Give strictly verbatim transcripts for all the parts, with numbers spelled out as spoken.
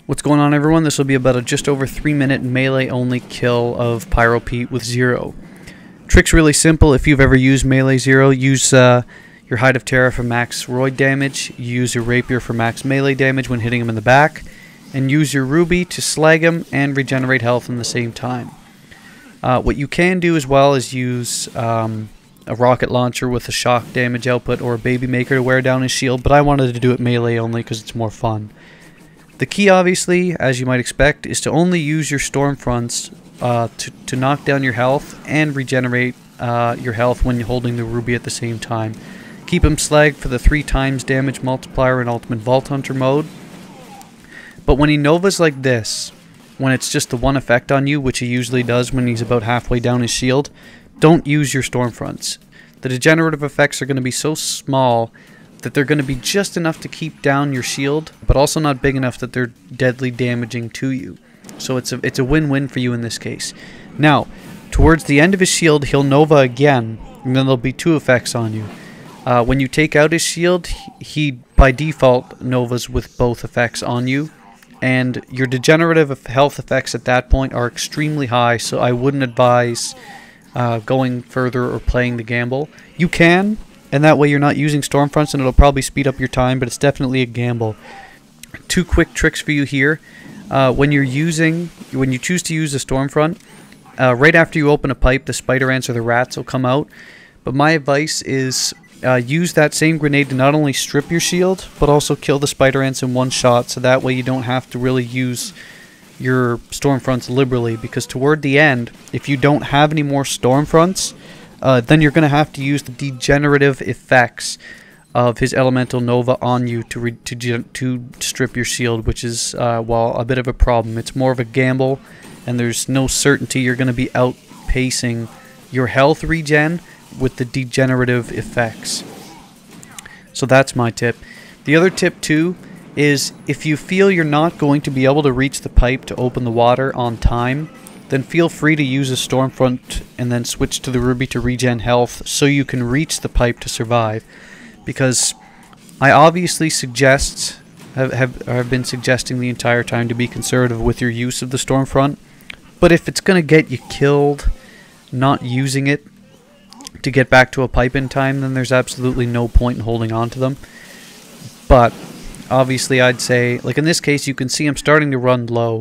What's going on, everyone? This will be about a just over three minute melee only kill of Pyro Pete with Zero. Trick's really simple. If you've ever used Melee Zero, use uh, your Hide of Terror for max roid damage, use your Rapier for max melee damage when hitting him in the back, and use your Ruby to slag him and regenerate health in the same time. Uh, what you can do as well is use um, a rocket launcher with a shock damage output or a Baby Maker to wear down his shield, but I wanted to do it melee only because it's more fun. The key, obviously, as you might expect, is to only use your Stormfronts uh, to, to knock down your health and regenerate uh, your health when you're holding the Ruby at the same time. Keep him slagged for the three times damage multiplier in Ultimate Vault Hunter mode. But when he Novas like this, when it's just the one effect on you, which he usually does when he's about halfway down his shield, don't use your Stormfronts. The degenerative effects are going to be so small that they're going to be just enough to keep down your shield, but also not big enough that they're deadly damaging to you. So it's a it's a win-win for you in this case. Now, towards the end of his shield, he'll Nova again, and then there'll be two effects on you. Uh, when you take out his shield, he by default Novas with both effects on you, and your degenerative health effects at that point are extremely high, so I wouldn't advise uh, going further or playing the gamble. You can, and that way you're not using Stormfronts, and it'll probably speed up your time, but it's definitely a gamble. Two quick tricks for you here. Uh, when you're using, when you choose to use a Stormfront, uh, right after you open a pipe, the spider ants or the rats will come out. But my advice is uh, use that same grenade to not only strip your shield, but also kill the spider ants in one shot, so that way you don't have to really use your Stormfronts liberally, because toward the end, if you don't have any more Stormfronts, Uh, then you're going to have to use the degenerative effects of his Elemental Nova on you to re to, to strip your shield, which is, uh, well, a bit of a problem. It's more of a gamble, and there's no certainty you're going to be outpacing your health regen with the degenerative effects. So that's my tip. The other tip, too, is if you feel you're not going to be able to reach the pipe to open the water on time, then feel free to use a Stormfront and then switch to the Ruby to regen health so you can reach the pipe to survive. Because I obviously suggest, have, have, have been suggesting the entire time to be conservative with your use of the Stormfront, but if it's going to get you killed not using it to get back to a pipe in time, then there's absolutely no point in holding on to them. But obviously I'd say, like in this case, you can see I'm starting to run low.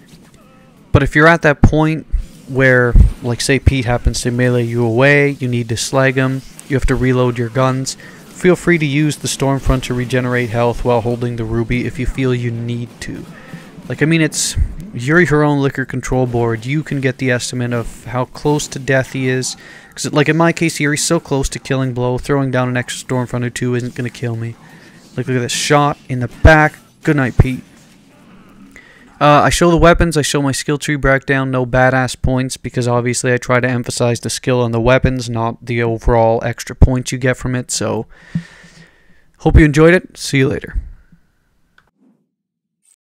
But if you're at that point where, like say Pete happens to melee you away, you need to slag him, you have to reload your guns, feel free to use the Stormfront to regenerate health while holding the Ruby if you feel you need to. Like, I mean, it's, you're your own liquor control board. You can get the estimate of how close to death he is. Because, like in my case here, he's so close to killing blow, throwing down an extra Stormfront or two isn't going to kill me. Like, look at this shot in the back. Good night, Pete. Uh, I show the weapons, I show my skill tree breakdown, no badass points, because obviously I try to emphasize the skill on the weapons, not the overall extra points you get from it, so hope you enjoyed it. See you later.